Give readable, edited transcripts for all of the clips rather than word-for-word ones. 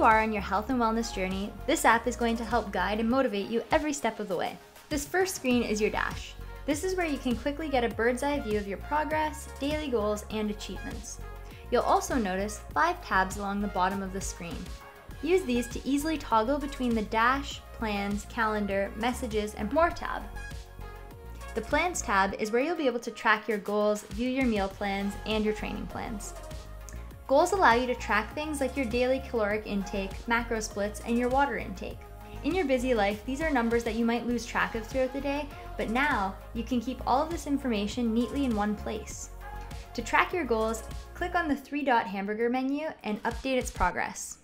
you are on your health and wellness journey, this app is going to help guide and motivate you every step of the way. This first screen is your dash. This is where you can quickly get a bird's eye view of your progress, daily goals, and achievements. You'll also notice 5 tabs along the bottom of the screen. Use these to easily toggle between the dash, plans, calendar, messages, and more tab. The plans tab is where you'll be able to track your goals, view your meal plans, and your training plans. Goals allow you to track things like your daily caloric intake, macro splits, and your water intake. In your busy life, these are numbers that you might lose track of throughout the day, but now you can keep all of this information neatly in one place. To track your goals, click on the 3-dot hamburger menu and update its progress.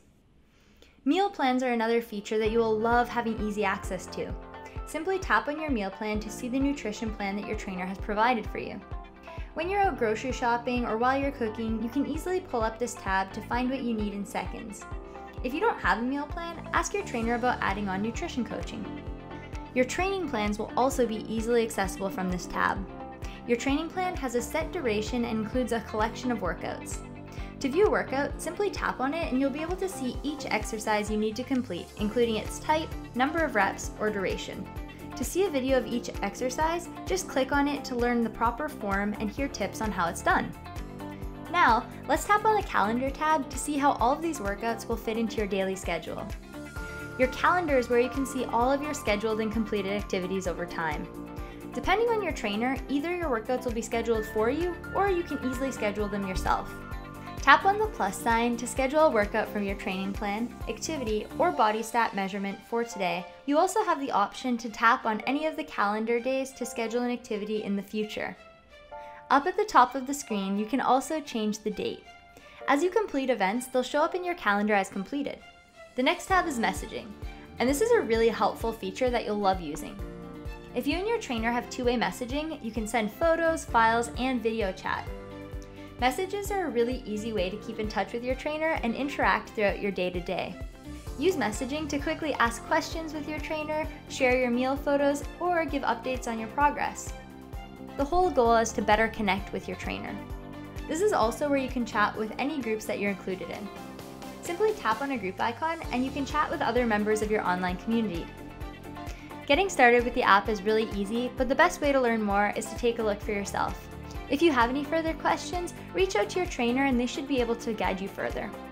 Meal plans are another feature that you will love having easy access to. Simply tap on your meal plan to see the nutrition plan that your trainer has provided for you. When you're out grocery shopping or while you're cooking, you can easily pull up this tab to find what you need in seconds. If you don't have a meal plan, ask your trainer about adding on nutrition coaching. Your training plans will also be easily accessible from this tab. Your training plan has a set duration and includes a collection of workouts. To view a workout, simply tap on it and you'll be able to see each exercise you need to complete, including its type, number of reps, or duration. To see a video of each exercise, just click on it to learn the proper form and hear tips on how it's done. Now, let's tap on the calendar tab to see how all of these workouts will fit into your daily schedule. Your calendar is where you can see all of your scheduled and completed activities over time. Depending on your trainer, either your workouts will be scheduled for you or you can easily schedule them yourself. Tap on the plus sign to schedule a workout from your training plan, activity, or body stat measurement for today. You also have the option to tap on any of the calendar days to schedule an activity in the future. Up at the top of the screen, you can also change the date. As you complete events, they'll show up in your calendar as completed. The next tab is messaging, and this is a really helpful feature that you'll love using. If you and your trainer have two-way messaging, you can send photos, files, and video chat. Messages are a really easy way to keep in touch with your trainer and interact throughout your day-to-day. Use messaging to quickly ask questions with your trainer, share your meal photos, or give updates on your progress. The whole goal is to better connect with your trainer. This is also where you can chat with any groups that you're included in. Simply tap on a group icon and you can chat with other members of your online community. Getting started with the app is really easy, but the best way to learn more is to take a look for yourself. If you have any further questions, reach out to your trainer and they should be able to guide you further.